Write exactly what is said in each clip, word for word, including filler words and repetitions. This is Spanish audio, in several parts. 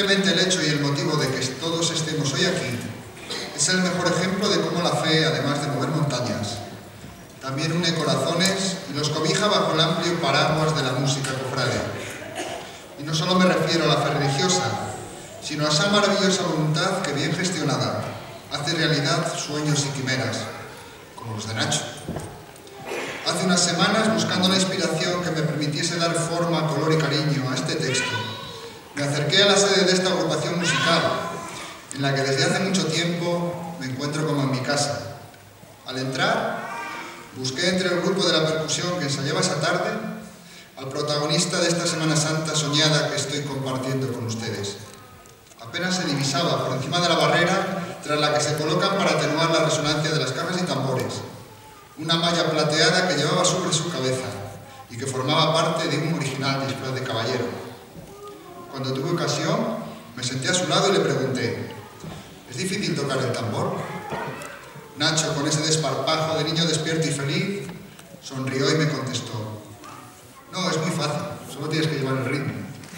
Simplemente el hecho y el motivo de que todos estemos hoy aquí es el mejor ejemplo de cómo la fe, además de mover montañas, también une corazones y los cobija bajo el amplio paraguas de la música cofrade. Y no solo me refiero a la fe religiosa, sino a esa maravillosa voluntad que, bien gestionada, hace realidad sueños y quimeras, como los de Nacho. Hace unas semanas, buscando la inspiración que me permitiese dar forma, color y cariño a este texto, me acerqué a la sede de esta agrupación musical, en la que desde hace mucho tiempo me encuentro como en mi casa. Al entrar, busqué entre el grupo de la percusión que ensayaba esa tarde al protagonista de esta Semana Santa soñada que estoy compartiendo con ustedes. Apenas se divisaba por encima de la barrera tras la que se colocan para atenuar la resonancia de las cajas y tambores, una malla plateada que llevaba sobre su cabeza y que formaba parte de un original disfraz de caballero. Cuando tuve ocasión, me senté a su lado y le pregunté: ¿es difícil tocar el tambor? Nacho, con ese desparpajo de niño despierto y feliz, sonrió y me contestó: no, es muy fácil, solo tienes que llevar el ritmo.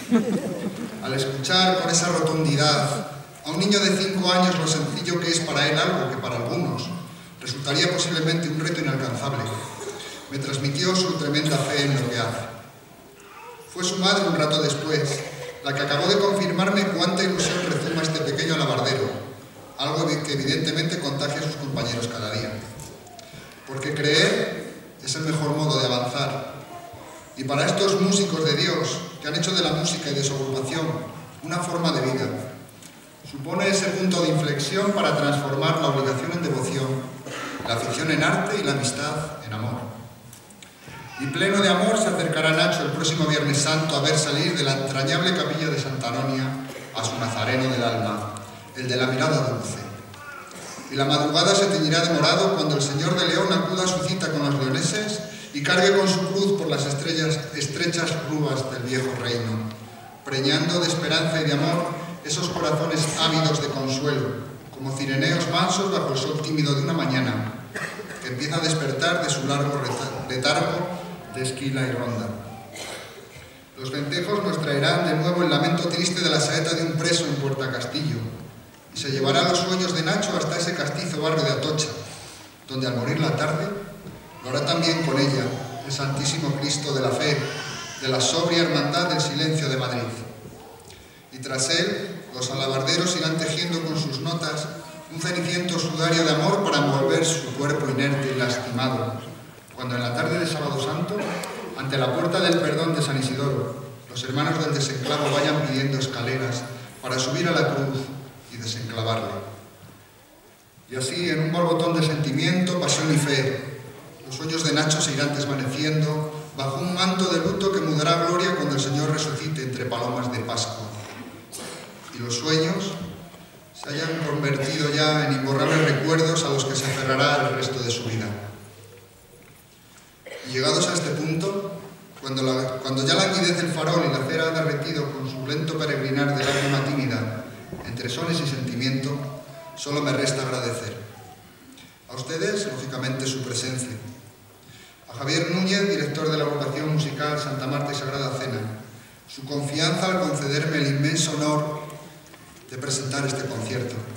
Al escuchar con esa rotundidad a un niño de cinco años lo sencillo que es para él algo que para algunos resultaría posiblemente un reto inalcanzable, me transmitió su tremenda fe en lo que hace. Fue su madre un rato después la que acabó de confirmarme cuánta ilusión rezuma este pequeño alabardero, algo que evidentemente contagia a sus compañeros cada día. Porque creer es el mejor modo de avanzar. Y para estos músicos de Dios que han hecho de la música y de su agrupación una forma de vida, supone ese punto de inflexión para transformar la obligación en devoción, la afición en arte y la amistad en amor. Y pleno de amor se acercará Nacho el próximo Viernes Santo a ver salir de la entrañable capilla de Santa Anonia a su nazareno del alma, el de la mirada dulce. Y la madrugada se teñirá de morado cuando el Señor de León acuda a su cita con los leoneses y cargue con su cruz por las estrellas, estrechas curvas del viejo reino, preñando de esperanza y de amor esos corazones ávidos de consuelo, como cireneos mansos bajo el sol tímido de una mañana, que empieza a despertar de su largo letargo de esquila y ronda. Los vencejos nos traerán de nuevo el lamento triste de la saeta de un preso en Puerta Castillo, y se llevará los sueños de Nacho hasta ese castizo barrio de Atocha, donde al morir la tarde, lo hará también con ella el Santísimo Cristo de la Fe, de la sobria hermandad del silencio de Madrid. Y tras él, los alabarderos irán tejiendo con sus notas un ceniciento sudario de amor para envolver su cuerpo inerte y lastimado, cuando en la tarde de Sábado Santo, ante la puerta del perdón de San Isidoro, los hermanos del desenclavo vayan pidiendo escaleras para subir a la cruz y desenclavarla. Y así, en un borbotón de sentimiento, pasión y fe, los sueños de Nacho se irán desvaneciendo bajo un manto de luto que mudará gloria cuando el Señor resucite entre palomas de Pascua. Y los sueños se hayan convertido ya en imborrables recuerdos a los que se aferrará el resto de su vida. Y llegados a este punto, cuando, la, cuando ya languidece el farol y la cera ha derretido con su lento peregrinar de lágrima tímida entre sones y sentimiento, solo me resta agradecer. A ustedes, lógicamente, su presencia. A Javier Núñez, director de la agrupación musical Santa Marta y Sagrada Cena, su confianza al concederme el inmenso honor de presentar este concierto.